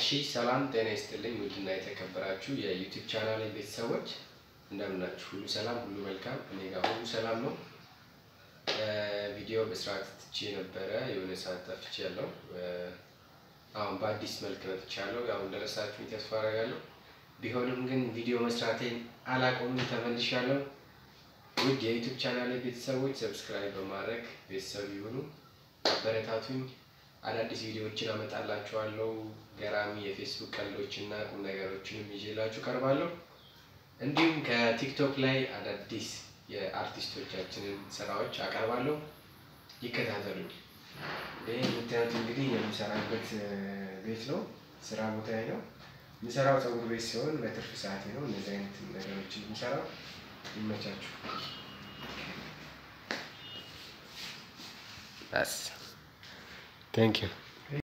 እሺ ሰላም ጤና ይስጥልኝ ውድና የተከበራችሁ የዩቲዩብ ቻናሌ ቤተሰቦች እንደምን ናችሁ? ሁሉ ሰላም ሁሉ መልካም እኔ ጋር ሁሉ ሰላም ነው። ቪዲዮ በስርዓት ትቼ ነበረ የሆነ ሰዓት ጠፍቻለሁ። አሁን በአዲስ መልክ መጥቻለሁ። ያው እንደረሳችሁኝ ተስፋ አደርጋለሁ። ቢሆንም ግን ቪዲዮ መስራቴን አላቆምም ተመልሻለሁ። ውድ የዩቲዩብ ቻናሌ ቤተሰቦች ሰብስክራይብ በማድረግ ቤተሰብ ይሁኑ፣ አበረታቱኝ። አዳዲስ ቪዲዮዎችን አመጣላችኋለሁ። ገራሚ የፌስቡክ ቀልዶችና ቁም ነገሮችንም ይዤላችሁ ቀርባለሁ። እንዲሁም ከቲክቶክ ላይ አዳዲስ የአርቲስቶቻችንን ስራዎች አቀርባለሁ። ይከታተሉኝ። ይሄ የምታዩት እንግዲህ የምሰራበት ቤት ነው፣ ስራ ቦታዬ ነው። የምሰራው ፀጉር ቤት ሲሆን በትርፍ ሰዓቴ ነው እንደዚህ አይነት ነገሮችን የምሰራው። ይመቻችሁ። Thank you.